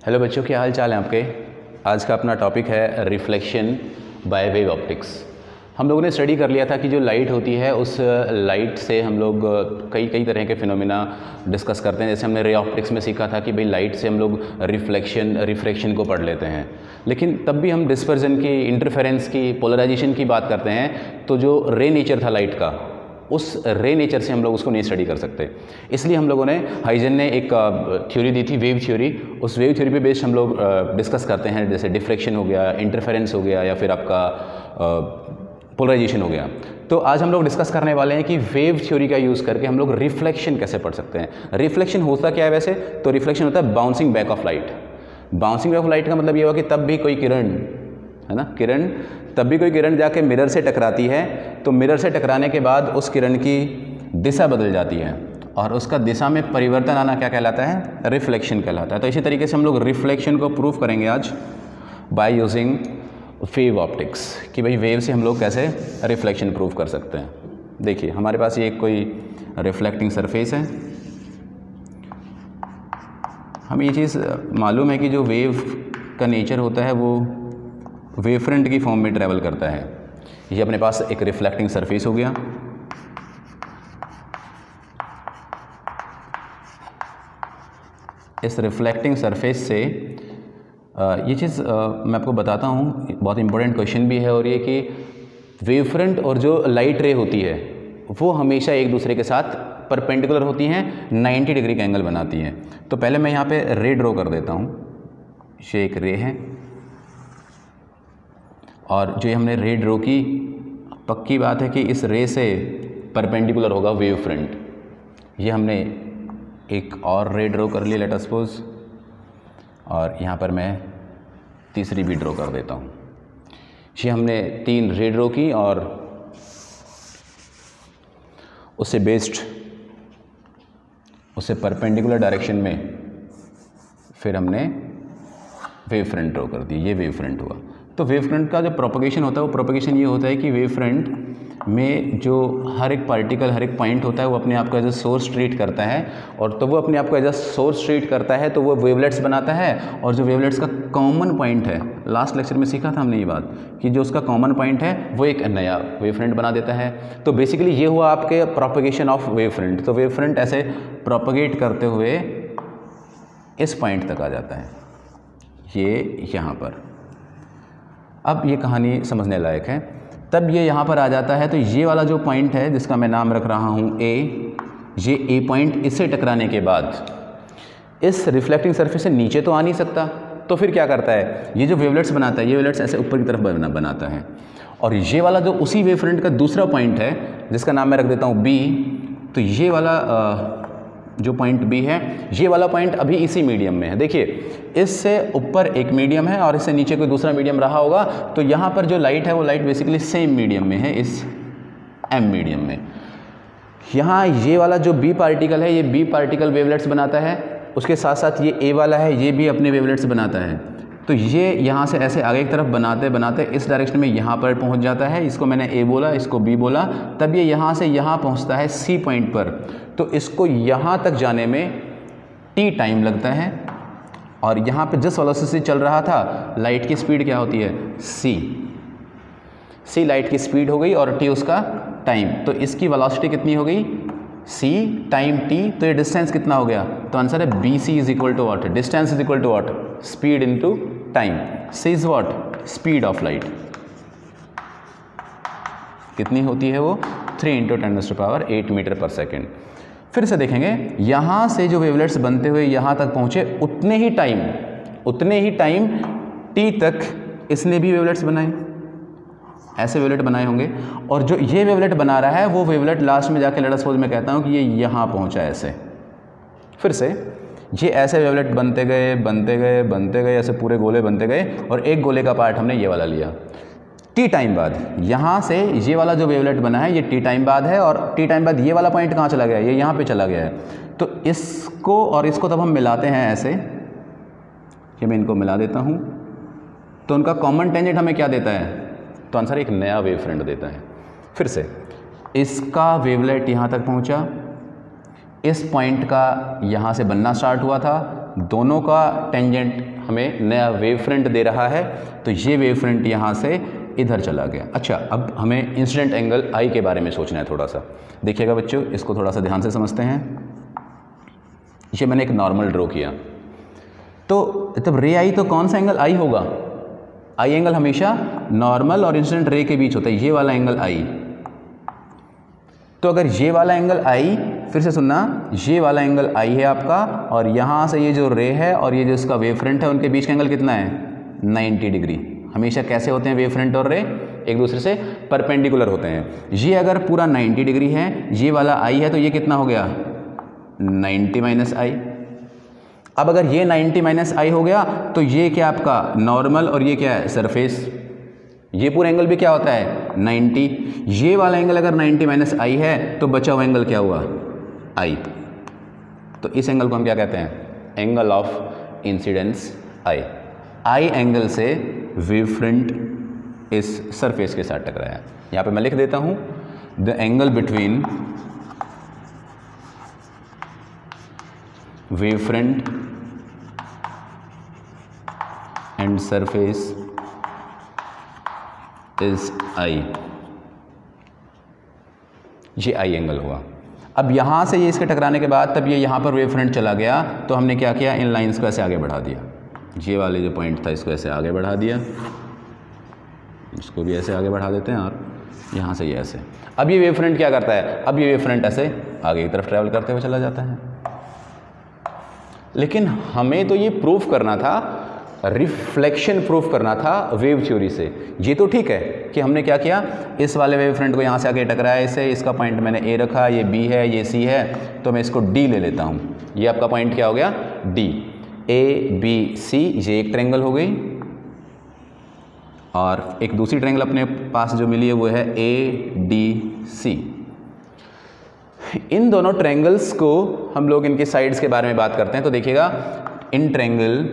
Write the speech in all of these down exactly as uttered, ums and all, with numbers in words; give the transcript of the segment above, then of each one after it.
Hello बच्चों, क्या हाल चाल है आपके। आज का अपना टॉपिक है रिफ्लेक्शन बाय वेव ऑप्टिक्स। हम लोगों ने स्टडी कर लिया था कि जो लाइट होती है उस लाइट से हम लोग कई कई तरह के फिनोमेना डिस्कस करते हैं। जैसे हमने रे ऑप्टिक्स में सीखा था कि भाई लाइट से हम लोग रिफ्लेक्शन रिफ्रैक्शन को पढ़ लेते हैं, लेकिन तब भी हम डिस्पर्जन की, इंटरफेरेंस की, पोलराइजेशन की बात करते हैं। तो जो रे नेचर था लाइट का, उस रे नेचर से हम लोग उसको नहीं स्टडी कर सकते। इसलिए हम लोगों ने, हाइजन ने एक थ्योरी दी थी, वेव थ्योरी। उस वेव थ्योरी पे बेस्ड हम लोग डिस्कस करते हैं, जैसे डिफ्रैक्शन हो गया, इंटरफेरेंस हो गया, या फिर आपका पोलराइजेशन हो गया। तो आज हम लोग डिस्कस करने वाले हैं कि वेव थ्योरी का यूज़ करके हम लोग रिफ्लेक्शन कैसे पढ़ सकते हैं। रिफ्लेक्शन होता क्या है वैसे? तो रिफ्लेक्शन होता है bouncing back of light. Bouncing back of light का मतलब ये हुआ कि तब भी कोई किरण, है ना, किरण तब भी कोई किरण जाके मिरर से टकराती है, तो मिरर से टकराने के बाद उस किरण की दिशा बदल जाती है और उसका दिशा में परिवर्तन आना क्या कहलाता है? रिफ्लेक्शन कहलाता है। तो इसी तरीके से हम लोग रिफ्लेक्शन को प्रूव करेंगे आज बाय यूजिंग वेव ऑप्टिक्स, कि भाई वेव से हम लोग कैसे रिफ्लेक्शन प्रूव कर सकते हैं। देखिए हमारे पास ये कोई रिफ्लेक्टिंग सरफेस है। हमें ये चीज़ मालूम है कि जो वेव का नेचर होता है वो वेव फ्रंट की फॉर्म में ट्रैवल करता है। ये अपने पास एक रिफ्लेक्टिंग सरफेस हो गया। इस रिफ्लेक्टिंग सरफेस से आ, ये चीज़ आ, मैं आपको बताता हूँ, बहुत इंपॉर्टेंट क्वेश्चन भी है, और ये कि वेव फ्रंट और जो लाइट रे होती है वो हमेशा एक दूसरे के साथ परपेंडिकुलर होती हैं, नब्बे डिग्री का एंगल बनाती हैं। तो पहले मैं यहाँ पे रे ड्रॉ कर देता हूँ। ये एक रे है और जो हमने रे ड्रॉ की, पक्की बात है कि इस रे से परपेंडिकुलर होगा वेव फ्रंट। ये हमने एक और रे ड्रॉ कर ली, लेट अस सपोज, और यहाँ पर मैं तीसरी भी ड्रॉ कर देता हूँ। ये हमने तीन रे ड्रॉ की और उससे बेस्ड, उससे परपेंडिकुलर डायरेक्शन में फिर हमने वेव फ्रंट ड्रॉ कर दी। ये वेव फ्रंट हुआ। तो वेव फ्रंट का जो प्रोपगेशन होता है वो प्रोपगेशन ये होता है कि वेव फ्रंट में जो हर एक पार्टिकल, हर एक पॉइंट होता है वो अपने आप को एज अ सोर्स ट्रीट करता है, और तो वो अपने आप को एज अ सोर्स ट्रीट करता है तो वो वेवलेट्स बनाता है। और जो वेवलेट्स का कॉमन पॉइंट है, लास्ट लेक्चर में सीखा था हमने ये बात, कि जो उसका कॉमन पॉइंट है वो एक नया वेव फ्रंट बना देता है। तो बेसिकली ये हुआ आपके प्रोपगेशन ऑफ वेव फ्रंट। तो वेव फ्रंट ऐसे प्रोपगेट करते हुए इस पॉइंट तक आ जाता है, ये यहाँ पर। अब ये कहानी समझने लायक है। तब ये यहाँ पर आ जाता है, तो ये वाला जो पॉइंट है जिसका मैं नाम रख रहा हूँ ए, ये ए पॉइंट इससे टकराने के बाद इस रिफ्लेक्टिंग सरफेस से नीचे तो आ नहीं सकता, तो फिर क्या करता है, ये जो वेवलेट्स बनाता है, ये वेवलेट्स ऐसे ऊपर की तरफ बना, बनाता है। और ये वाला जो उसी वेव फ्रंट का दूसरा पॉइंट है जिसका नाम मैं रख देता हूँ बी, तो ये वाला आ, जो पॉइंट बी है, ये वाला पॉइंट अभी इसी मीडियम में है। देखिए इससे ऊपर एक मीडियम है और इससे नीचे कोई दूसरा मीडियम रहा होगा, तो यहाँ पर जो लाइट है वो लाइट बेसिकली सेम मीडियम में है, इस एम मीडियम में। यहाँ ये वाला जो बी पार्टिकल है, ये बी पार्टिकल वेवलेट्स बनाता है, उसके साथ साथ ये ए वाला है, ये भी अपने वेवलेट्स बनाता है। तो ये यहाँ से ऐसे आगे की तरफ बनाते बनाते इस डायरेक्शन में यहाँ पर पहुँच जाता है। इसको मैंने ए बोला, इसको बी बोला, तब ये यहाँ से यहाँ पहुँचता है सी पॉइंट पर। तो इसको यहाँ तक जाने में टी टाइम लगता है, और यहाँ पे जिस वेलोसिटी से चल रहा था, लाइट की स्पीड क्या होती है? सी। सी लाइट की स्पीड हो गई और टी उसका टाइम। तो इसकी वेलोसिटी कितनी हो गई? C time T. तो ये डिस्टेंस कितना हो गया? तो आंसर है B C is equal to what? Distance is equal to what? Speed into time. C is what? Speed of light. कितनी होती है वो? Three into ten to power eight metre पर सेकेंड। फिर से देखेंगे, यहाँ से जो वेवलेट्स बनते हुए यहाँ तक पहुँचे, उतने ही टाइम उतने ही टाइम टी तक इसने भी वेवलेट्स बनाए, ऐसे वेवलेट बनाए होंगे। और जो ये वेवलेट बना रहा है वो वेवलेट लास्ट में जाके, लेट अस सपोज मैं कहता हूँ कि ये यहाँ पहुँचा ऐसे। फिर से ये ऐसे वेवलेट बनते गए बनते गए बनते गए ऐसे पूरे गोले बनते गए, और एक गोले का पार्ट हमने ये वाला लिया। टी टाइम बाद यहाँ से ये वाला जो वेवलेट बना है ये टी टाइम बाद है, और टी टाइम बाद ये वाला पॉइंट कहाँ चला गया? ये यहाँ पे चला गया है। तो इसको और इसको तब हम मिलाते हैं ऐसे, कि मैं इनको मिला देता हूँ, तो उनका कॉमन टेंजेंट हमें क्या देता है? तो आंसर एक नया वेव फ्रंट देता है। फिर से इसका वेवलेट यहाँ तक पहुँचा, इस पॉइंट का यहाँ से बनना स्टार्ट हुआ था, दोनों का टेंजेंट हमें नया वेव फ्रंट दे रहा है, तो ये वेव फ्रंट यहाँ से इधर चला गया। अच्छा, अब हमें इंसिडेंट एंगल आई के बारे में सोचना है थोड़ा सा। देखिएगा बच्चों, इसको थोड़ा सा ध्यान से समझते हैं। ये मैंने एक नॉर्मल ड्रॉ किया, तो तब रे आई तो कौन सा एंगल आई होगा? आई एंगल हमेशा नॉर्मल और इंसिडेंट रे के बीच होता है, ये वाला एंगल आई। तो अगर ये वाला एंगल आई, फिर से सुनना, ये वाला एंगल आई है आपका, और यहाँ से ये जो रे है और ये जो इसका वेव फ्रंट है, उनके बीच का एंगल कितना है? Ninety degree. हमेशा कैसे होते हैं वेव फ्रंट और रे? एक दूसरे से परपेंडिकुलर होते हैं। ये अगर पूरा नाइन्टी डिग्री है, ये वाला आई है, तो ये कितना हो गया? Ninety minus I. अब अगर ये नाइन्टी माइनस आई हो गया, तो ये क्या आपका नॉर्मल और ये क्या है? सरफेस। ये पूरा एंगल भी क्या होता है? नाइन्टी। ये वाला एंगल अगर नाइन्टी माइनस आई है, तो बचा हुआ एंगल क्या हुआ? आई। तो इस एंगल को हम क्या कहते हैं? Angle of incidence I. I angle से वेव फ्रंट इस सरफेस के साथ टकराया। यहाँ पे मैं लिख देता हूँ, the angle between wave front and surface is I. ये आई एंगल हुआ। अब यहाँ से ये इसके टकराने के बाद तब ये यहाँ पर वेव फ्रंट चला गया, तो हमने क्या किया? इन लाइंस को ऐसे आगे बढ़ा दिया। ये वाले जो पॉइंट था इसको ऐसे आगे बढ़ा दिया, इसको भी ऐसे आगे बढ़ा देते हैं, और यहाँ से ये ऐसे। अब ये वेव फ्रंट क्या करता है? अब ये वेव फ्रंट ऐसे आगे की तरफ ट्रैवल करते हुए चला जाता है। लेकिन हमें तो ये प्रूफ करना था, रिफ्लेक्शन प्रूफ करना था वेव थ्योरी से। ये तो ठीक है कि हमने क्या किया, इस वाले वेव फ्रंट को यहाँ से आके टकराया इसे, इसका पॉइंट मैंने ए रखा, ये बी है, ये सी है, तो मैं इसको डी ले लेता हूँ। ये आपका पॉइंट क्या हो गया? डी। ए बी सी, ये एक ट्रायंगल हो गई, और एक दूसरी ट्रायंगल अपने पास जो मिली है वो है ए डी सी। इन दोनों ट्रायंगल्स को हम लोग इनके साइड्स के बारे में बात करते हैं। तो देखिएगा, in triangle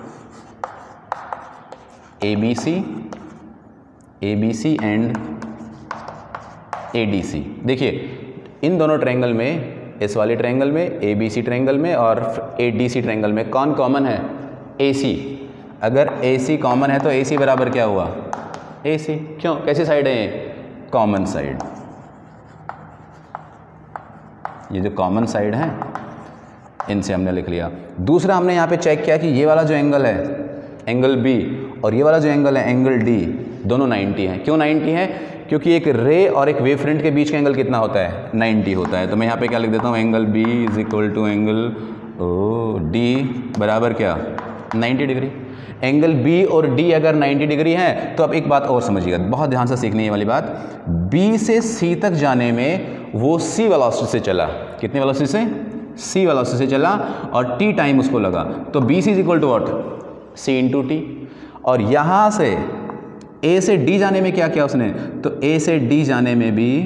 A B C, A B C and A D C. देखिए, इन दोनों ट्रायंगल में, इस वाले ट्रायंगल में, ए बी सी ट्रायंगल में और ए डी सी ट्रायंगल में कौन कॉमन है? ए सी। अगर ए सी कॉमन है तो ए सी बराबर क्या हुआ? ए सी। क्यों? कैसी साइड है ये? Common side. ये जो कॉमन साइड है, इनसे हमने लिख लिया। दूसरा हमने यहाँ पे चेक किया कि ये वाला जो एंगल है, एंगल बी, और ये वाला जो एंगल है, एंगल डी, दोनों नाइन्टी हैं। क्यों नाइन्टी है? क्योंकि एक रे और एक वेव फ्रंट के बीच का एंगल कितना होता है? नाइन्टी होता है। तो मैं यहाँ पे क्या लिख देता हूँ? Angle B is equal to angle O D बराबर क्या? Ninety degree. एंगल बी और डी अगर नाइन्टी डिग्री है, तो अब एक बात और समझिएगा, बहुत ध्यान से सीखने वाली बात। बी से सी तक जाने में वो सी वेलोसिटी से चला। कितनी वेलोसिटी से? सी वेलोसिटी से चला, और टी टाइम उसको लगा। तो B C is equal to what? C into T. और यहाँ से ए से डी जाने में क्या किया उसने? तो ए से डी जाने में भी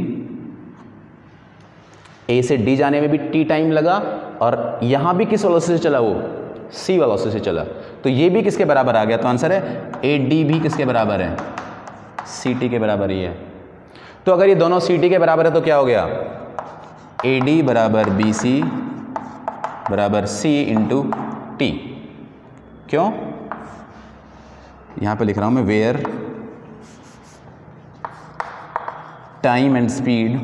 ए से डी जाने में भी टी टाइम लगा, और यहाँ भी किस वेलोसिटी से चला? वो सी वेलोसिटी से चला। तो ये भी किसके बराबर आ गया? तो आंसर है ए डी भी किसके बराबर है? सी टी के बराबर ही है। तो अगर ये दोनों सी टी के बराबर है तो क्या हो गया? ए डी बराबर बी सी बराबर सी इंटू टी। क्यों? यहाँ पे लिख रहा हूँ मैं, where time and speed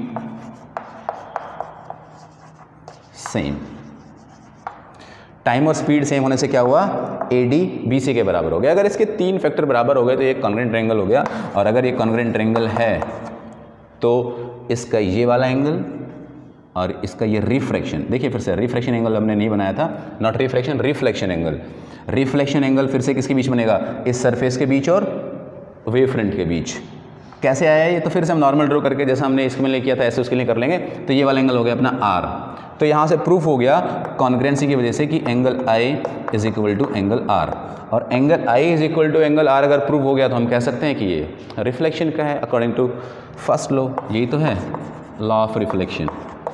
same. Time और स्पीड सेम होने से क्या हुआ? ए डी बी सी के बराबर हो गया। अगर इसके तीन फैक्टर बराबर हो गए तो ये कॉन्ग्रुएंट ट्रायंगल हो गया। और अगर ये कॉन्ग्रुएंट ट्रायंगल है तो इसका ये वाला एंगल और इसका ये रिफ्रैक्शन, देखिए फिर से रिफ्रैक्शन एंगल हमने नहीं बनाया था, not refraction, reflection angle. Reflection angle फिर से किसके बीच बनेगा? इस सरफेस के बीच और वेव फ्रंट के बीच। कैसे आया ये? तो फिर से हम नॉर्मल ड्रॉ करके, जैसा हमने इसके लिए किया था ऐसे उसके लिए कर लेंगे। तो ये वाला एंगल हो गया अपना आर। तो यहाँ से प्रूफ हो गया कॉन्ग्रुएंसी की वजह से कि angle I is equal to angle R. और angle I is equal to angle R अगर प्रूफ हो गया तो हम कह सकते हैं कि ये रिफ्लेक्शन का है अकॉर्डिंग टू फर्स्ट लॉ। यही तो है लॉ ऑफ रिफ्लेक्शन।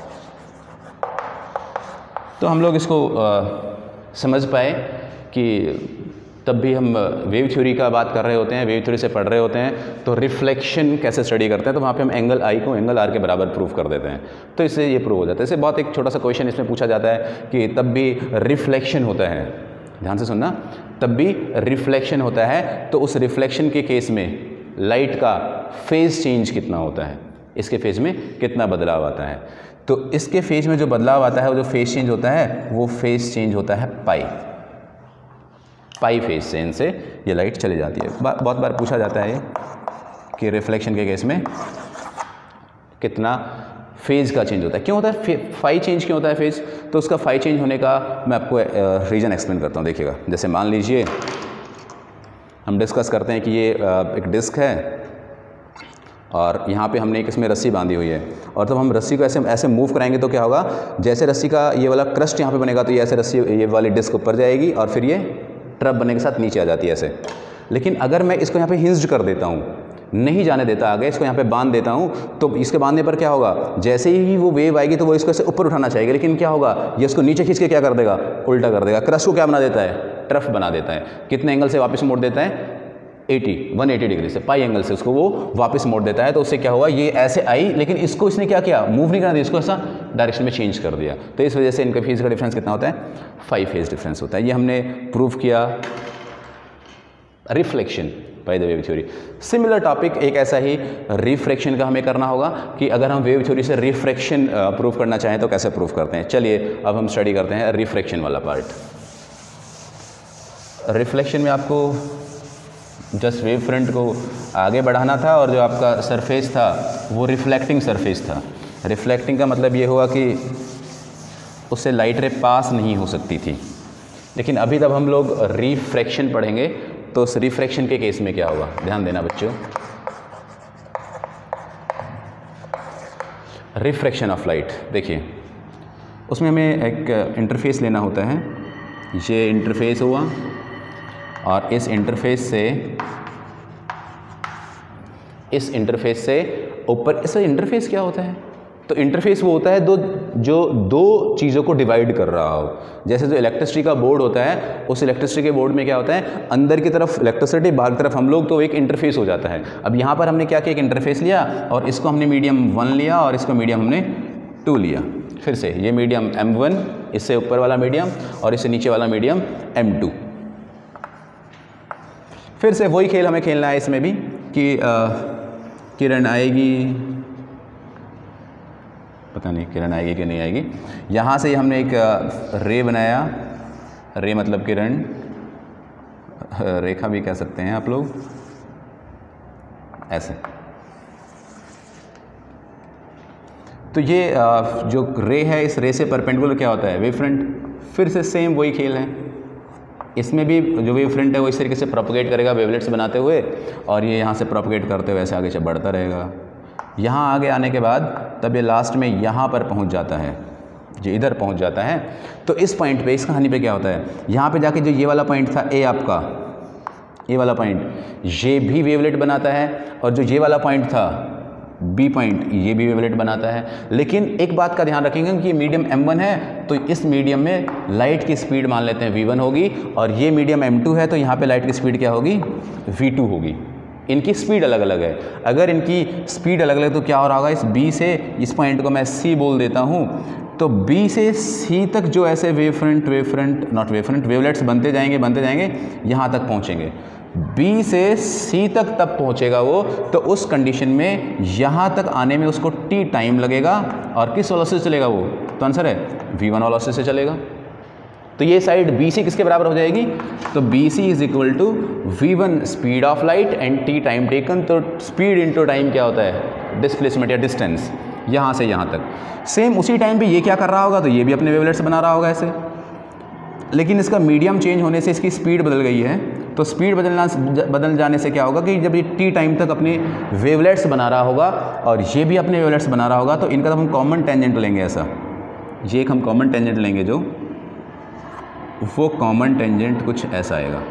तो हम लोग इसको आ, समझ पाए कि तब भी हम वेव थ्योरी का बात कर रहे होते हैं, वेव थ्योरी से पढ़ रहे होते हैं, तो रिफ्लेक्शन कैसे स्टडी करते हैं, तो वहाँ पे हम एंगल आई को एंगल आर के बराबर प्रूफ कर देते हैं। तो इससे ये प्रूव हो जाता है। इससे बहुत एक छोटा सा क्वेश्चन इसमें पूछा जाता है कि तब भी रिफ्लेक्शन होता है ध्यान से सुनना, तब भी रिफ्लेक्शन होता है। तो उस रिफ्लेक्शन के केस में लाइट का फेज़ चेंज कितना होता है, इसके फेज़ में कितना बदलाव आता है। तो इसके फेज़ में जो बदलाव आता है, वो जो फेज़ चेंज होता है, वो फेज़ चेंज होता है पाई पाई फेज़ चेंज से ये लाइट चली जाती है। बा, बहुत बार पूछा जाता है कि रिफ्लेक्शन के केस में कितना फेज़ का चेंज होता है, क्यों होता है फाई चेंज, क्यों होता है फेज़। तो उसका फाई चेंज होने का मैं आपको रीज़न एक्सप्लेन करता हूँ। देखिएगा, जैसे मान लीजिए हम डिस्कस करते हैं कि ये एक डिस्क है और यहाँ पे हमने एक इसमें रस्सी बांधी हुई है, और तब हम रस्सी को ऐसे ऐसे मूव कराएंगे तो क्या होगा, जैसे रस्सी का ये वाला क्रस्ट यहाँ पे बनेगा तो ये ऐसे रस्सी ये वाली डिस्क ऊपर जाएगी और फिर ये ट्रप बनने के साथ नीचे आ जाती है ऐसे। लेकिन अगर मैं इसको यहाँ पे हिंज्ड कर देता हूँ, नहीं जाने देता आगे, इसको यहाँ पे बांध देता हूँ, तो इसके बांधने पर क्या होगा, जैसे ही वो वेव आएगी तो वो इसको ऐसे ऊपर उठाना चाहेगा, लेकिन क्या होगा, ये इसको नीचे खींच के क्या कर देगा, उल्टा कर देगा। क्रस्ट को क्या बना देता है, ट्रफ बना देता है। कितने एंगल से वापस मोड़ देता है, अस्सी, एक सौ अस्सी डिग्री से, पाई एंगल से उसको वो वापस मोड़ देता है। तो उससे क्या हुआ, ये ऐसे आई, लेकिन इसको इसने क्या किया, मूव नहीं करना दिया, इसको ऐसा डायरेक्शन में चेंज कर दिया। तो इस वजह से इनका फेज़ का डिफरेंस कितना होता है, फाइव फेज़ डिफरेंस होता है। ये हमने प्रूव किया reflection by the wave theory. Similar topic एक ऐसा ही रिफ्रैक्शन का हमें करना होगा कि अगर हम वेव थ्योरी से रिफ्रैक्शन प्रूव करना चाहें तो कैसे प्रूव करते हैं। चलिए अब हम स्टडी करते हैं रिफ्रैक्शन वाला पार्ट। रिफ्लेक्शन में आपको जस्ट वेव फ्रंट को आगे बढ़ाना था और जो आपका सरफेस था वो रिफ्लेक्टिंग सरफेस था। रिफ्लेक्टिंग का मतलब ये हुआ कि उससे लाइट रे पास नहीं हो सकती थी। लेकिन अभी तब हम लोग रिफ्रैक्शन पढ़ेंगे तो उस रिफ्रैक्शन के केस में क्या होगा, ध्यान देना बच्चों। रिफ्रैक्शन ऑफ लाइट, देखिए उसमें हमें एक इंटरफेस लेना होता है। ये इंटरफेस हुआ और इस इंटरफेस से इस इंटरफेस से ऊपर, इस इंटरफेस क्या होता है, तो इंटरफेस वो होता है दो जो दो चीज़ों को डिवाइड कर रहा हो। जैसे जो इलेक्ट्रिसिटी का बोर्ड होता है, उस इलेक्ट्रिसिटी के बोर्ड में क्या होता है, अंदर की तरफ इलेक्ट्रिसिटी, बाहर की तरफ हम लोग, तो एक इंटरफेस हो जाता है। अब यहाँ पर हमने क्या किया, एक इंटरफेस लिया और इसको हमने मीडियम वन लिया और इसको मीडियम हमने टू लिया। फिर से ये मीडियम एम वन, इससे ऊपर वाला मीडियम और इससे नीचे वाला मीडियम एम टू। फिर से वही खेल हमें खेलना है इसमें भी कि आ, किरण आएगी, पता नहीं किरण आएगी कि नहीं आएगी। यहाँ से हमने एक रे बनाया, रे मतलब किरण, रेखा भी कह सकते हैं आप लोग, ऐसे। तो ये जो रे है, इस रे से परपेंडिकुलर क्या होता है, वेव फ्रंट। फिर से सेम वही खेल है, इसमें भी जो वेव फ्रंट है वो इस तरीके से प्रोपगेट करेगा वेवलेट्स बनाते हुए, और ये यहाँ से प्रोपगेट करते हुए ऐसे आगे से बढ़ता रहेगा। यहाँ आगे आने के बाद तब ये लास्ट में यहाँ पर पहुँच जाता है, जो इधर पहुँच जाता है। तो इस पॉइंट पे, इस कहानी पे क्या होता है, यहाँ पे जाके जो ये वाला पॉइंट था ए, आपका ये वाला पॉइंट, ये भी वेवलेट बनाता है, और जो ये वाला पॉइंट था बी पॉइंट, ये भी वेवलेट बनाता है। लेकिन एक बात का ध्यान रखेंगे कि ये मीडियम एम वन है, तो इस मीडियम में लाइट की स्पीड मान लेते हैं वी वन होगी, और ये मीडियम एम टू है, तो यहाँ पे लाइट की स्पीड क्या होगी, वी टू होगी। इनकी स्पीड अलग अलग है। अगर इनकी स्पीड अलग अलग तो क्या हो रहा होगा, इस बी से इस पॉइंट को मैं सी बोल देता हूँ, तो बी से सी तक जो ऐसे wave front wave front not wave front wavelets बनते जाएंगे बनते जाएंगे यहाँ तक पहुँचेंगे। बी से सी तक तब पहुँचेगा वो, तो उस कंडीशन में यहाँ तक आने में उसको टी टाइम लगेगा, और किस वेलोसिटी से चलेगा वो, तो आंसर है वी वन वेलोसिटी से चलेगा। तो ये साइड बी सी किसके बराबर हो जाएगी, तो B C is equal to V one speed of light and T time taken. तो स्पीड इंटू टाइम क्या होता है, डिस्प्लेसमेंट या डिस्टेंस, यहाँ से यहाँ तक। सेम उसी टाइम पे ये क्या कर रहा होगा, तो ये भी अपने वेवलेट्स बना रहा होगा ऐसे, लेकिन इसका मीडियम चेंज होने से इसकी स्पीड बदल गई है। तो स्पीड बदलना बदल जाने से क्या होगा कि जब ये टी टाइम तक अपने वेवलेट्स बना रहा होगा और ये भी अपने वेवलेट्स बना रहा होगा, तो इनका तब हम कॉमन टेंजेंट लेंगे ऐसा, ये एक हम कॉमन टेंजेंट लेंगे, जो वो कॉमन टेंजेंट कुछ ऐसा आएगा।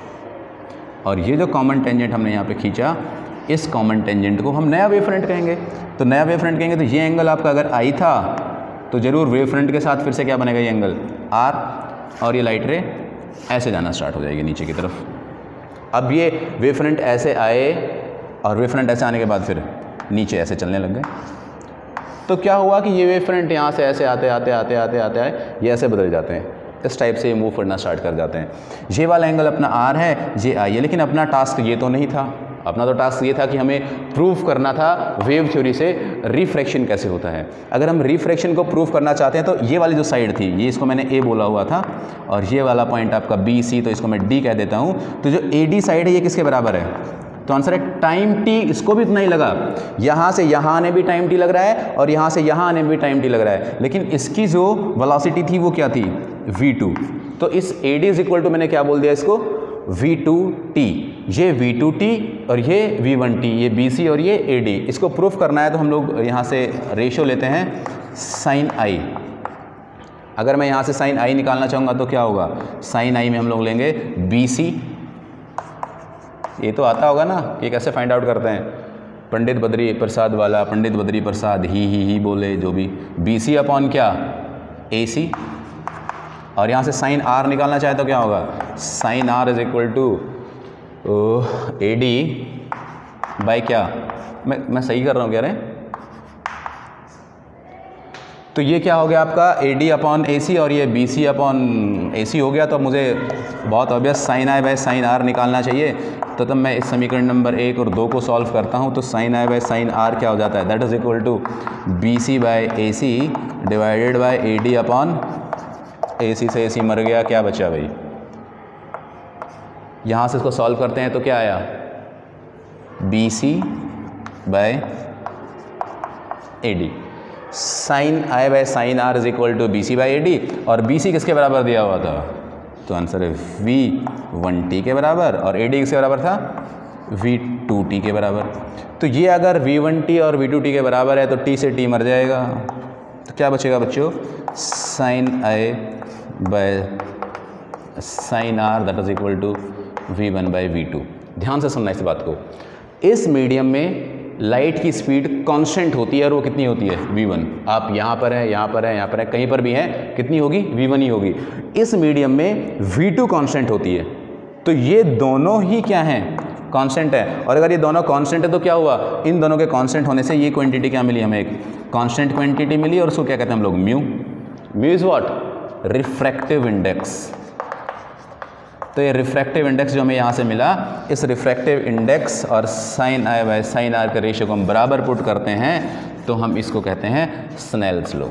और ये जो कॉमन टेंजेंट हमने यहाँ पे खींचा, इस कॉमन टेंजेंट को हम नया वेव फ्रंट कहेंगे। तो नया वेव फ्रंट कहेंगे तो ये एंगल आपका अगर आई था, तो ज़रूर वेव फ्रंट के साथ फिर से क्या बनेगा, ये एंगल आर, और ये लाइट रे ऐसे जाना स्टार्ट हो जाएगी नीचे की तरफ। अब ये वेव फ्रंट ऐसे आए और वेव फ्रंट ऐसे आने के बाद फिर नीचे ऐसे चलने लग गए। तो क्या हुआ कि ये वेव फ्रंट यहाँ से ऐसे आते आते आते आते आते आए ये ऐसे बदल जाते हैं। इस टाइप से मूव करना स्टार्ट कर जाते हैं। ये वाला एंगल अपना आर है, ये आई है, लेकिन अपना टास्क ये तो नहीं था। अपना तो टास्क ये था कि हमें प्रूव करना था वेव थ्योरी से रिफ्रैक्शन कैसे होता है। अगर हम रिफ्रैक्शन को प्रूव करना चाहते हैं तो ये वाली जो साइड थी, ये इसको मैंने ए बोला हुआ था, और ये वाला पॉइंट आपका बी सी, तो इसको मैं डी कह देता हूँ। तो जो ए डी साइड है ये किसके बराबर है? तो आंसर है टाइम टी, इसको भी उतना ही लगा। यहाँ से यहाँ आने भी टाइम टी लग रहा है और यहाँ से यहाँ आने भी टाइम टी लग रहा है, लेकिन इसकी जो वेलोसिटी थी वो क्या थी? V two. तो इस A D is equal to मैंने क्या बोल दिया इसको? V two T. ये वी टू टी और ये वी वन टी, ये बी सी और ये ए डी। इसको प्रूफ करना है तो हम लोग यहाँ से रेशो लेते हैं साइन आई। अगर मैं यहाँ से साइन आई निकालना चाहूँगा तो क्या होगा? साइन आई में हम लोग लेंगे बी सी। ये तो आता होगा ना कि कैसे फाइंड आउट करते हैं। पंडित बद्री प्रसाद वाला, पंडित बद्री प्रसाद ही ही ही बोले जो भी, बी सी अपॉन क्या? ए सी। और यहाँ से साइन आर निकालना चाहे तो क्या होगा? Sine R is equal to A D by क्या? मैं मैं सही कर रहा हूँ क्या रे? तो ये क्या हो गया आपका? ए डी अपॉन ए सी और ये बी सी अपॉन ए सी हो गया। तो अब मुझे बहुत obvious sine I by sine R निकालना चाहिए। तो तब मैं इस समीकरण नंबर एक और दो को सॉल्व करता हूँ। तो sine I by sine R क्या हो जाता है? That is equal to B C by A C divided by A D upon A C से ए सी मर गया, क्या बचा भाई? यहाँ से इसको सॉल्व करते हैं तो क्या आया? B C by A D. Sine I by sine R is equal to B C by A D, और बी सी किसके बराबर दिया हुआ था? तो आंसर है वी वन टी के बराबर, और ए डी किसके बराबर था? वी टू टी के बराबर। तो ये अगर वी वन टी और वी टू टी के बराबर है तो टी से टी मर जाएगा। तो क्या बचेगा बच्चों? Sine I by sine R that is equal to V one by V two. ध्यान से सुनना इस बात को। इस मीडियम में लाइट की स्पीड कांस्टेंट होती है, और वो कितनी होती है? V one. आप यहाँ पर है, यहाँ पर है, यहाँ पर है, कहीं पर भी हैं, कितनी होगी? वी वन ही होगी। इस मीडियम में वी टू कांस्टेंट होती है। तो ये दोनों ही क्या हैं? कांस्टेंट है। और अगर ये दोनों कांस्टेंट है तो क्या हुआ? इन दोनों के कांस्टेंट होने से ये क्वांटिटी क्या मिली हमें? एक कांस्टेंट क्वांटिटी मिली, और उसको क्या कहते हैं हम लोग? Mu. Mu is what? Refractive index. तो ये रिफ्रैक्टिव इंडेक्स जो हमें यहाँ से मिला, इस रिफ्रैक्टिव इंडेक्स और sine I by sine R के रेशियो को हम बराबर पुट करते हैं तो हम इसको कहते हैं स्नेल्स लॉ।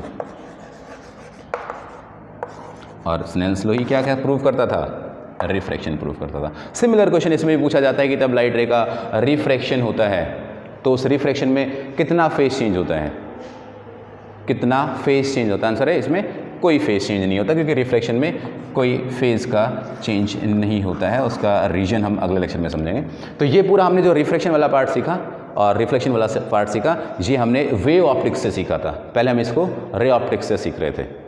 और स्नेल्स लॉ ही क्या क्या प्रूव करता था? रिफ्रैक्शन प्रूव करता था। सिमिलर क्वेश्चन इसमें भी पूछा जाता है कि तब लाइट रे का रिफ्रैक्शन होता है तो उस रिफ्रैक्शन में कितना फेज चेंज होता है? कितना फेज चेंज होता है? आंसर है इसमें कोई फेज चेंज नहीं होता, क्योंकि रिफ्रैक्शन में कोई फेज़ का चेंज नहीं होता है। उसका रीजन हम अगले लेक्चर में समझेंगे। तो ये पूरा हमने जो रिफ्रैक्शन वाला पार्ट सीखा और रिफ्लेक्शन वाला पार्ट सीखा, ये हमने वेव ऑप्टिक्स से सीखा था। पहले हम इसको रे ऑप्टिक्स से सीख रहे थे।